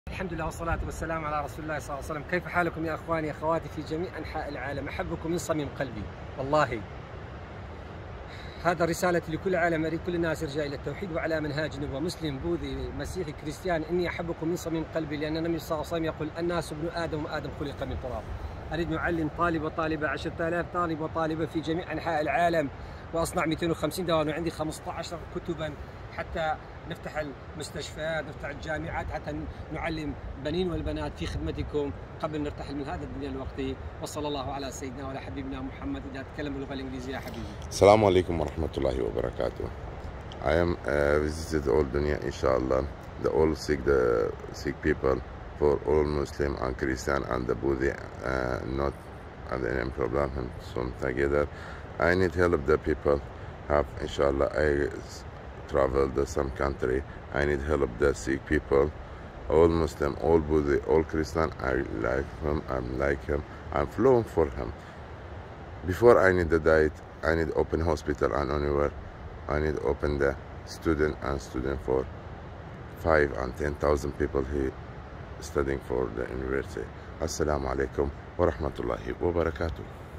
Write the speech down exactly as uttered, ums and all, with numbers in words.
الحمد لله والصلاة والسلام على رسول الله صلى الله عليه وسلم. كيف حالكم يا أخواني أخواتي في جميع أنحاء العالم؟ أحبكم من صميم قلبي والله. هذا رسالة لكل العالم، أريد كل الناس يرجع إلى التوحيد وعلى منهاج النبوة، مسلم بوذي مسيحي كريستيان، إني أحبكم من صميم قلبي، لأن النبي صلى الله عليه وسلم يقول الناس ابن آدم وآدم خلق من تراب. أريد نعلم طالب وطالبة عشرة آلاف طالب وطالبة في جميع أنحاء العالم، وأصنع مئتين وخمسين دواء، وعندي خمسة عشر كتبا حتى نفتح المستشفيات، نفتح الجامعات، حتى نعلم بنين والبنات في خدمتكم قبل نرتحل من هذا الدنيا الوقتي. وصلى الله على سيدنا وعلى حبيبنا محمد. إذا تكلم باللغة الإنجليزية يا حبيبي. السلام عليكم ورحمة الله وبركاته. I am uh, visited all dunya inshallah, the all sick the sick people, for all Muslim and Christian and the Buddha uh, not have any problem and some together. I need help the people have inshallah. I traveled to some country. I need help the sick people, all Muslim, all Buddha, all Christian. I like him. I'm like him. I'm flowing for him. Before I need the diet, I need open hospital and anywhere. I need open the student and student for five and ten thousand people here studying for the university. Assalamu alaikum wa rahmatullahi wa barakatuh.